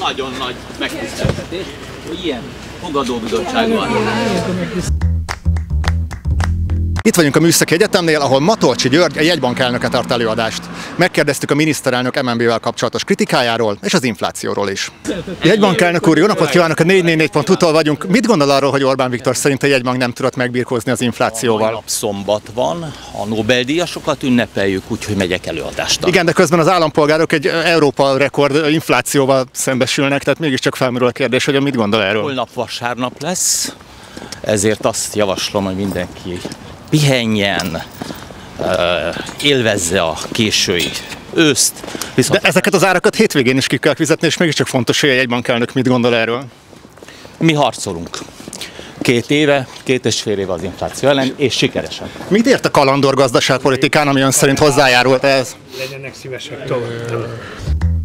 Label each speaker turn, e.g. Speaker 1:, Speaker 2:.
Speaker 1: nagyon nagy megtiszteltetés, hogy ilyen fogadóbizottság van.
Speaker 2: Itt vagyunk a Műszaki Egyetemnél, ahol Matolcsy György, a jegybank elnöke tart előadást. Megkérdeztük a miniszterelnök MNB-vel kapcsolatos kritikájáról és az inflációról is. Jegybank elnök úr, jó napot kívánok! A 444.hu-tól vagyunk. Mit gondol arról, hogy Orbán Viktor szerint a jegybank nem tudott megbirkózni az inflációval?
Speaker 1: Nap szombat van, a Nobel-díjasokat ünnepeljük, úgyhogy megyek előadást.
Speaker 2: Igen, de közben az állampolgárok egy Európa rekord inflációval szembesülnek, tehát mégiscsak felmerül a kérdés, hogy mit gondol erről?
Speaker 1: Holnap vasárnap lesz, ezért azt javaslom, hogy mindenki pihenjen, élvezze a késői őszt.
Speaker 2: De ezeket az árakat hétvégén is ki kell fizetni, és mégiscsak fontos, hogy a jegybankelnök mit gondol erről.
Speaker 1: Mi harcolunk. 2 éve, 2,5 éve az infláció ellen, és sikeresen.
Speaker 2: Mit ért a kalandor gazdaságpolitikán, ami ön szerint hozzájárult ehhez?
Speaker 3: Legyenek szívesek tovább.